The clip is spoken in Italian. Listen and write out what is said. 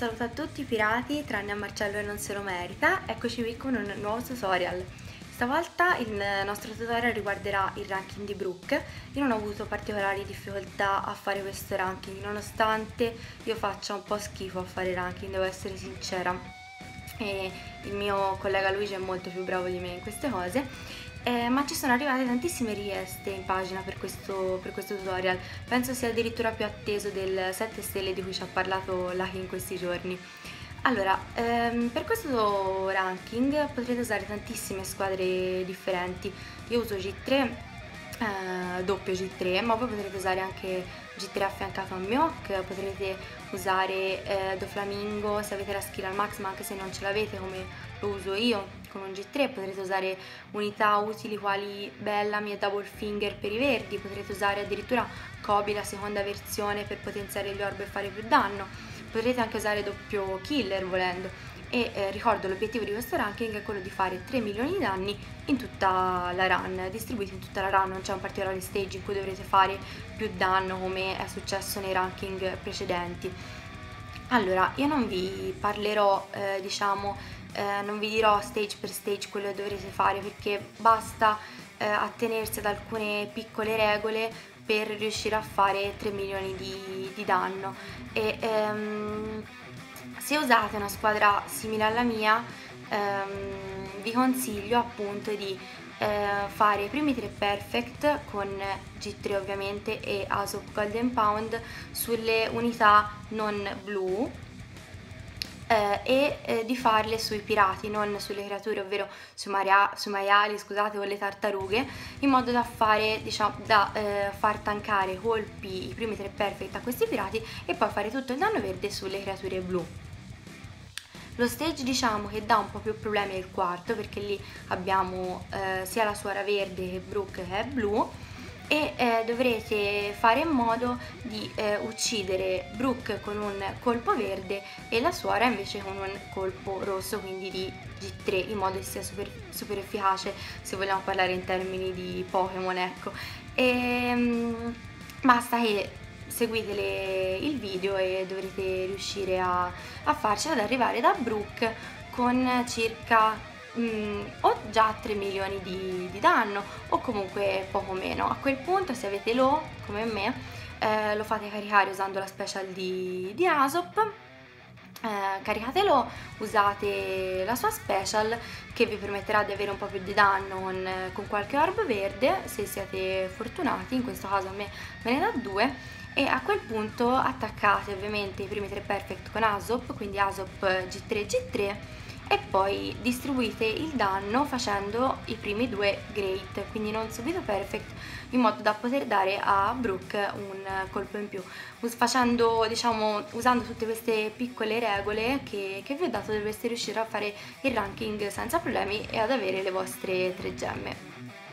saluto a tutti i pirati, tranne a Marcello e non se lo merita. Eccoci qui con un nuovo tutorial. Stavolta il nostro tutorial riguarderà il ranking di Brooke. Io non ho avuto particolari difficoltà a fare questo ranking, nonostante io faccia un po' schifo a fare ranking, devo essere sincera. E il mio collega Luigi è molto più bravo di me in queste cose. Ma ci sono arrivate tantissime richieste in pagina per questo tutorial, penso sia addirittura più atteso del 7 stelle di cui ci ha parlato Lucky in questi giorni. Allora, per questo ranking potrete usare tantissime squadre differenti. Io uso G3, doppio G3, ma voi potrete usare anche G3 affiancato a Mihawk, potrete usare Doflamingo se avete la skill al max, ma anche se non ce l'avete come lo uso io con un G3, potrete usare unità utili quali Bellamy e Double Finger per i verdi, potrete usare addirittura Kobe, la seconda versione, per potenziare gli orb e fare più danno, potrete anche usare doppio Killer volendo. E ricordo, l'obiettivo di questo ranking è quello di fare 3 milioni di danni in tutta la run, distribuiti in tutta la run, non c'è un particolare stage in cui dovrete fare più danno come è successo nei ranking precedenti. Allora, io non vi parlerò, non vi dirò stage per stage quello che dovrete fare, perché basta attenersi ad alcune piccole regole per riuscire a fare 3 milioni di danno. E se usate una squadra simile alla mia, vi consiglio appunto di fare i primi 3 perfect con G3 ovviamente e Aesop Golden Pound sulle unità non blu, di farle sui pirati, non sulle creature, ovvero sui maiali, scusate, o le tartarughe, in modo da fare, far tankare colpi i primi 3 perfect a questi pirati e poi fare tutto il danno verde sulle creature blu. Lo stage che dà un po' più problemi è il quarto, perché lì abbiamo sia la suora verde che Brooke che è blu, e dovrete fare in modo di uccidere Brooke con un colpo verde e la suora invece con un colpo rosso, quindi di G3, in modo che sia super efficace se vogliamo parlare in termini di Pokémon, ecco. Basta che seguite il video e dovrete riuscire a farcela ad arrivare da Brooke con circa o già 3 milioni di danno o comunque poco meno. A quel punto, se avete low come me, lo fate caricare usando la special di Aesop. Caricatelo, usate la sua special che vi permetterà di avere un po' più di danno con qualche orb verde, se siete fortunati. In questo caso a me ne dà 2, e a quel punto attaccate ovviamente i primi 3 perfect con Aesop, quindi Aesop G3 G3, e poi distribuite il danno facendo i primi 2 great, quindi non subito perfect, in modo da poter dare a Brooke un colpo in più. Usando tutte queste piccole regole che vi ho dato, dovreste riuscire a fare il ranking senza problemi e ad avere le vostre 3 gemme.